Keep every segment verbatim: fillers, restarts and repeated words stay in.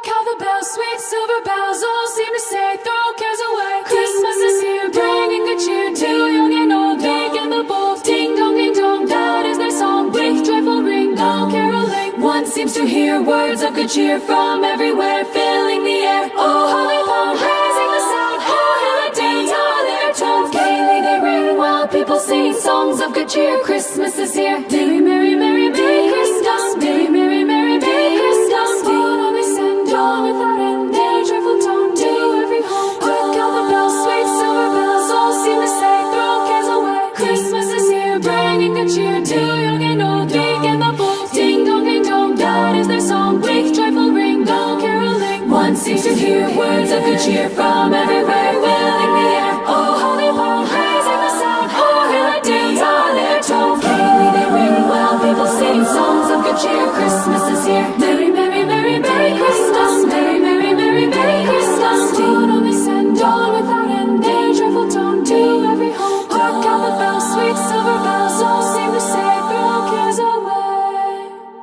Hark how the bells, sweet silver bells, all seem to say, throw cares away. Christmas is here, bringing good cheer to young and old, big and the bold. Ding dong, ding dong, that is their song, with joyful ring, all caroling. One seems to hear words of good cheer from everywhere, filling the air. Oh, holly pond, raising the sound, oh, hill and dance, all their tones gaily they ring, while people sing songs of good cheer. Christmas is here. Merry, merry, merry, merry Christmas. Merry, merry, merry, merry Christmas. What all they send on without end, their joyful tone to every home. Hark how the bells, sweet silver bells, all seem to say, throw cares away. Christmas is here, bringing good cheer to young and old, big and the bold. Ding dong, ding dong, that is their song, with joyful ring, all caroling. One seems to hear words of good cheer from everywhere, filling the air. Oh, holy palm, raising the sound, oh, hill and dance, all their tones gaily they ring, while people sing songs of good cheer. Christmas is here. Merry, merry, merry, merry Christmas. Merry, merry, merry, merry Christmas. What all they send on without end, their joyful tone to every home. Hark how the bells, sweet silver bells, all seem to say, throw cares away.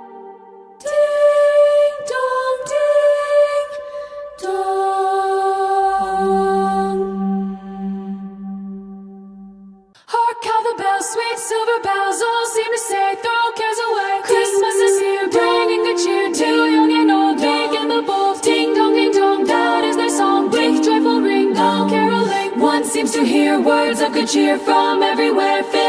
Ding dong, ding dong. Hark how the bells, sweet silver bells, all seem to say, throw cares away. Christmas is here, bringing good cheer to young and old, big and the bold. Ding dong, ding dong, that is their song, with joyful ring, all caroling. One seems to hear words of good cheer from everywhere,